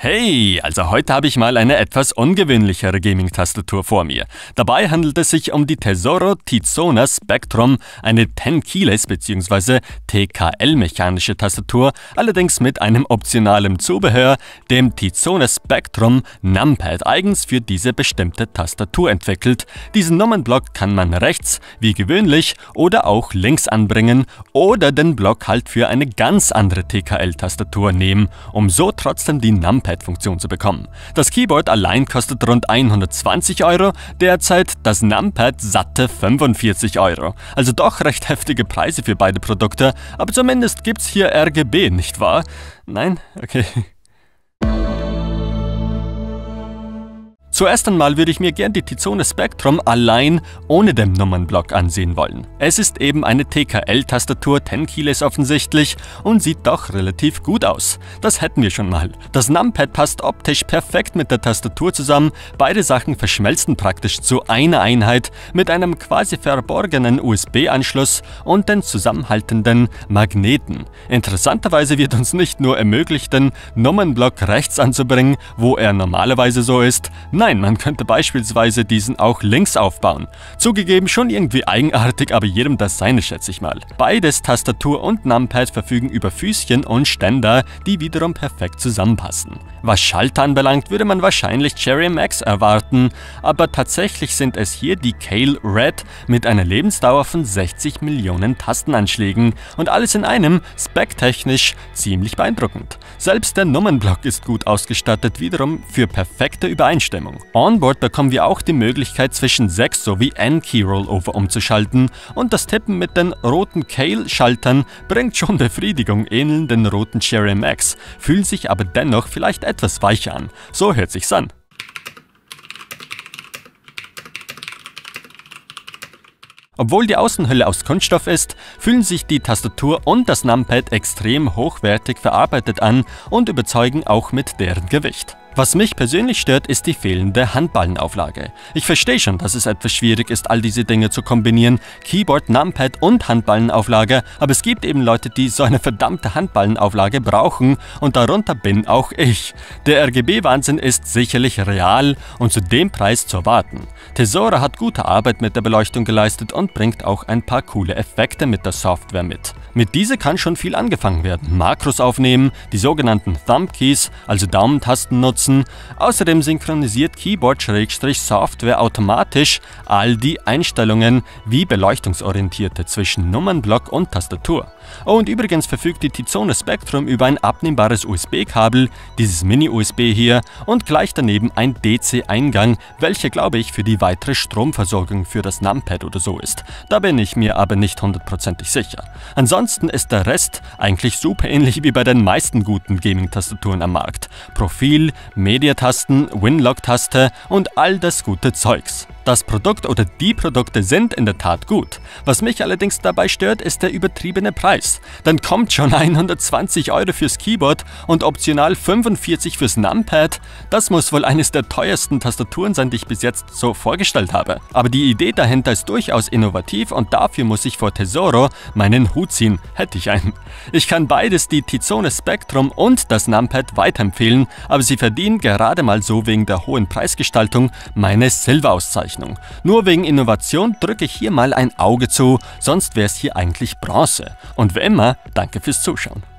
Hey, also heute habe ich mal eine etwas ungewöhnlichere Gaming-Tastatur vor mir. Dabei handelt es sich um die Tesoro Tizona Spectrum, eine 10 Keyless bzw. TKL-mechanische Tastatur, allerdings mit einem optionalen Zubehör, dem Tizona Spectrum Numpad, eigens für diese bestimmte Tastatur entwickelt. Diesen Nummernblock kann man rechts, wie gewöhnlich, oder auch links anbringen oder den Block halt für eine ganz andere TKL-Tastatur nehmen, um so trotzdem die Numpad-Funktion zu bekommen. Das Keyboard allein kostet rund 120 €, derzeit das Numpad satte 45 €. Also doch recht heftige Preise für beide Produkte, aber zumindest gibt's hier RGB, nicht wahr? Nein? Okay. Zuerst einmal würde ich mir gern die Tizona Spectrum allein ohne den Nummernblock ansehen wollen. Es ist eben eine TKL-Tastatur, 10 Keyless offensichtlich, und sieht doch relativ gut aus. Das hätten wir schon mal. Das Numpad passt optisch perfekt mit der Tastatur zusammen, beide Sachen verschmelzen praktisch zu einer Einheit mit einem quasi verborgenen USB-Anschluss und den zusammenhaltenden Magneten. Interessanterweise wird uns nicht nur ermöglicht, den Nummernblock rechts anzubringen, wo er normalerweise so ist. Nein, man könnte beispielsweise diesen auch links aufbauen. Zugegeben schon irgendwie eigenartig, aber jedem das seine, schätze ich mal. Beides, Tastatur und Numpad, verfügen über Füßchen und Ständer, die wiederum perfekt zusammenpassen. Was Schalter anbelangt, würde man wahrscheinlich Cherry MX erwarten, aber tatsächlich sind es hier die Kailh Red mit einer Lebensdauer von 60 Millionen Tastenanschlägen und alles in einem, specktechnisch ziemlich beeindruckend. Selbst der Nummernblock ist gut ausgestattet, wiederum für perfekte Übereinstimmung. Onboard bekommen wir auch die Möglichkeit, zwischen 6 sowie N-Key-Rollover umzuschalten, und das Tippen mit den roten Kailh-Schaltern bringt schon Befriedigung, ähneln den roten Cherry MX, fühlen sich aber dennoch vielleicht etwas weicher an. So hört sich's an. Obwohl die Außenhülle aus Kunststoff ist, fühlen sich die Tastatur und das Numpad extrem hochwertig verarbeitet an und überzeugen auch mit deren Gewicht. Was mich persönlich stört, ist die fehlende Handballenauflage. Ich verstehe schon, dass es etwas schwierig ist, all diese Dinge zu kombinieren, Keyboard, Numpad und Handballenauflage, aber es gibt eben Leute, die so eine verdammte Handballenauflage brauchen, und darunter bin auch ich. Der RGB-Wahnsinn ist sicherlich real und zu dem Preis zu erwarten. Tesoro hat gute Arbeit mit der Beleuchtung geleistet und bringt auch ein paar coole Effekte mit der Software mit. Mit dieser kann schon viel angefangen werden. Makros aufnehmen, die sogenannten Thumb Keys, also Daumentasten nutzen. Außerdem synchronisiert Keyboard-Software automatisch all die Einstellungen wie beleuchtungsorientierte zwischen Nummernblock und Tastatur. Oh, und übrigens verfügt die Tizona Spectrum über ein abnehmbares USB-Kabel, dieses Mini-USB hier, und gleich daneben ein DC-Eingang, welcher, glaube ich, für die weitere Stromversorgung für das Numpad oder so ist. Da bin ich mir aber nicht hundertprozentig sicher. Ansonsten ist der Rest eigentlich super ähnlich wie bei den meisten guten Gaming-Tastaturen am Markt. Profil, Mediatasten, Winlock-Taste und all das gute Zeugs. Das Produkt oder die Produkte sind in der Tat gut. Was mich allerdings dabei stört, ist der übertriebene Preis. Dann kommt schon 120 € fürs Keyboard und optional 45 fürs Numpad. Das muss wohl eines der teuersten Tastaturen sein, die ich bis jetzt so vorgestellt habe. Aber die Idee dahinter ist durchaus innovativ, und dafür muss ich vor Tesoro meinen Hut ziehen, hätte ich einen. Ich kann beides, die Tizona Spectrum und das Numpad, weiterempfehlen, aber sie verdienen gerade mal so wegen der hohen Preisgestaltung meine Silber-Auszeichnung. Nur wegen Innovation drücke ich hier mal ein Auge zu, sonst wäre es hier eigentlich Bronze. Und wie immer, danke fürs Zuschauen.